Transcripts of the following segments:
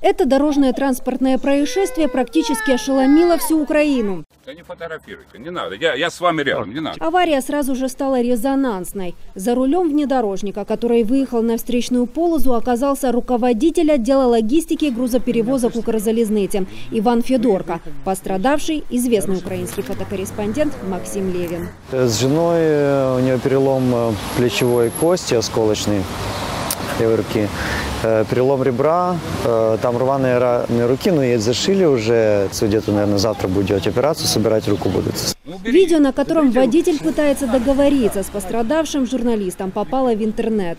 Это дорожное транспортное происшествие практически ошеломило всю Украину. Да не фотографируйте, не надо, я с вами рядом, не надо. Авария сразу же стала резонансной. За рулем внедорожника, который выехал на встречную полосу, оказался руководитель отдела логистики и грузоперевозок Укрзалізниці Иван Федорко. Пострадавший – известный украинский фотокорреспондент Максим Левин. С женой у нее перелом плечевой кости осколочный левой руки. Перелом ребра, там рваные раны руки, но ей зашили уже, где-то, наверное, завтра будет делать операцию, собирать руку будут. Видео, на котором водитель пытается договориться с пострадавшим журналистом, попало в интернет.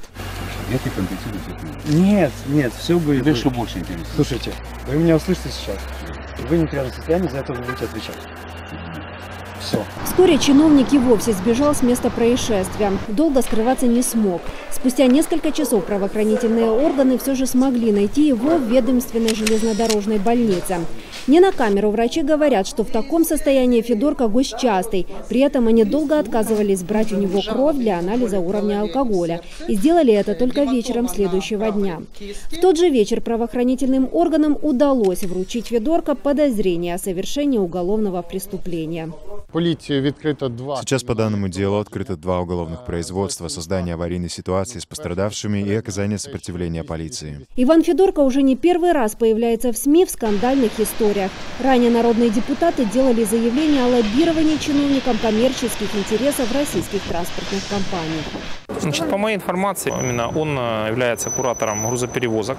Нет, все будет. Тебе что больше интересно? Слушайте, вы меня услышите сейчас. Вы не в трезвом состоянии, за это вы будете отвечать. Все. Вскоре чиновник и вовсе сбежал с места происшествия. Долго скрываться не смог. Спустя несколько часов правоохранительные органы все же смогли найти его в ведомственной железнодорожной больнице. Не на камеру врачи говорят, что в таком состоянии Федорко гость частый. При этом они долго отказывались брать у него кровь для анализа уровня алкоголя. И сделали это только вечером следующего дня. В тот же вечер правоохранительным органам удалось вручить Федорко подозрение о совершении уголовного преступления. Сейчас по данному делу открыто 2 уголовных производства: создание аварийной ситуации с пострадавшими и оказание сопротивления полиции. Иван Федорко уже не первый раз появляется в СМИ в скандальных историях. Ранее народные депутаты делали заявление о лоббировании чиновникам коммерческих интересов российских транспортных компаний. Значит, по моей информации, именно он является куратором грузоперевозок,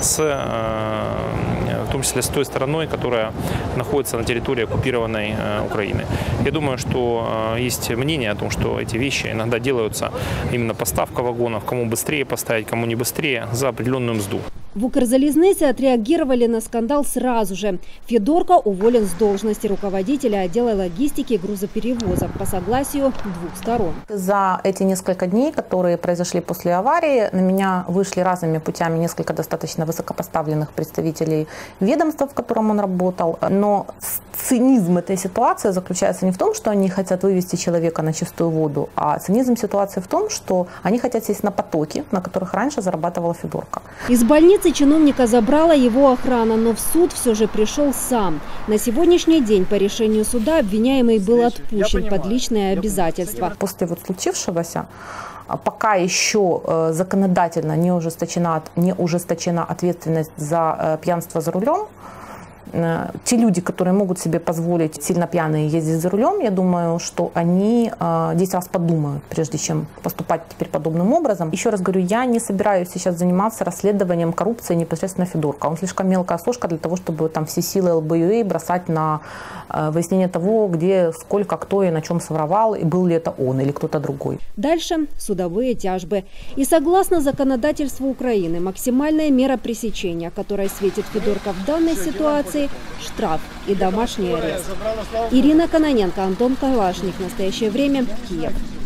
в том числе с той стороной, которая находится на территории оккупированной Украины. Я думаю, что есть мнение о том, что эти вещи иногда делаются, именно поставка вагонов, кому быстрее поставить, кому не быстрее, за определенную мзду. В Укрзалізниці отреагировали на скандал сразу же. Федорко уволен с должности руководителя отдела логистики и грузоперевозок по согласию 2 сторон. За эти несколько дней, которые произошли после аварии, на меня вышли разными путями несколько достаточно высокопоставленных представителей ведомства, в котором он работал. Но цинизм этой ситуации заключается не в том, что они хотят вывести человека на чистую воду, а цинизм ситуации в том, что они хотят сесть на потоки, на которых раньше зарабатывала Федорко. Из больницы чиновника забрала его охрана, но в суд все же пришел сам. На сегодняшний день по решению суда обвиняемый был отпущен под личные обязательства. После вот случившегося пока еще законодательно не ужесточена ответственность за пьянство за рулем. Те люди, которые могут себе позволить сильно пьяные ездить за рулем, я думаю, что они 10 раз подумают, прежде чем поступать теперь подобным образом. Еще раз говорю, я не собираюсь сейчас заниматься расследованием коррупции непосредственно Федорко. Он слишком мелкая сошка для того, чтобы там все силы ЛБЮА бросать на выяснение того, где, сколько, кто и на чем своровал, и был ли это он или кто-то другой. Дальше судовые тяжбы. И согласно законодательству Украины, максимальная мера пресечения, которая светит Федорко в данной ситуации – штраф и домашний арест. Ирина Кононенко, Антон Калашник. В настоящее время. Киев.